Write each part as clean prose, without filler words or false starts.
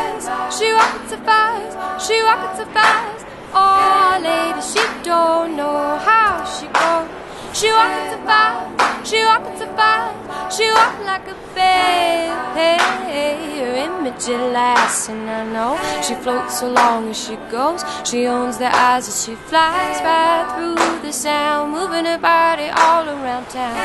fast, she walking so fast, she walking so fast. Oh, lady, she don't know how she goes. She walking so fast, she walking so fast, she walking like a babe. Hey, her image it lasts, and I know she floats so long as she goes. She owns the eyes as she flies right through the sound, moving her body all around town.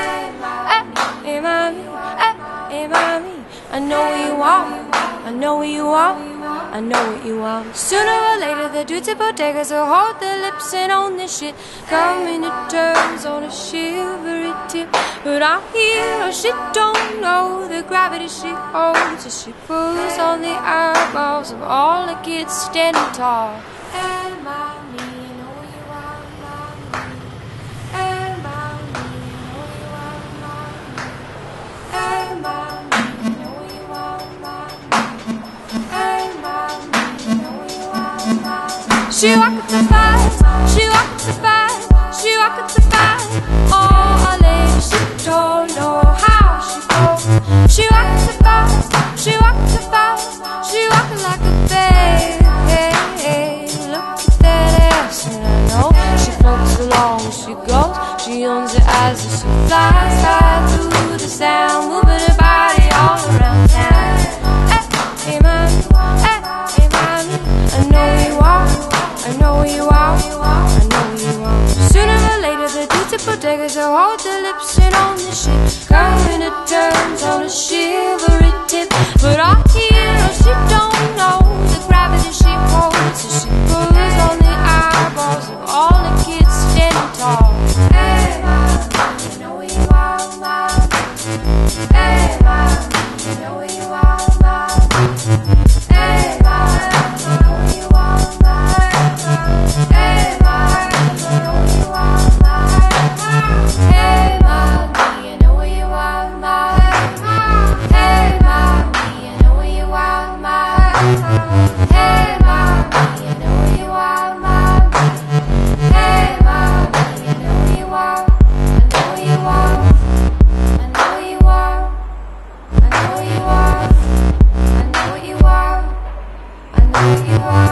Hey, mommy, hey, mommy, I know what you want, I know what you want, I know what you want. Sooner or later the dudes at bodegas will hold their lips and own this shit, coming to terms on a shivery tip. But I hear her, she don't know the gravity she holds as she pulls on the eyeballs of all the kids standing tall. Hey, mommy, you know what you want, mommy. Hey, mommy, you know what you want, mommy. Hey, mommy, you know what you want, mommy. Hey, mommy, you know what you want, mommy. She walking so fast, she walking so fast, she walking so fast. Oh, lady, she don't know how she goes. She walking so fast, she walking so fast, she walking like a babe. Hey, look at that ass, and I know she floats along as she goes. She owns her eyes as she flies right through the sound, moving her body all around town. Hey, mommy, hey, mommy, I know you are, I know you are, I know you are. Sooner or later the dudes at bodegas will hold their lips and own the shit, coming to terms on a shivery tip. But I hear her, she don't know the gravity she holds as she pulls on the eyeballs of all the kids standing tall. Hey, mommy, you know what you are, mommy. Hey, mommy, you know what you are, mommy. Hey, mommy, you know what you are, mommy. Hey, mommy, you know what you are, mommy. Hey, mommy, you know what you are, mommy. Hey, mommy, you know what you are, mommy. Hey, mommy, you know what you are, mommy. Hey, mommy, you know what you are. I know what you are. I know what you are. I know what you are. I know what you are. I know what you are.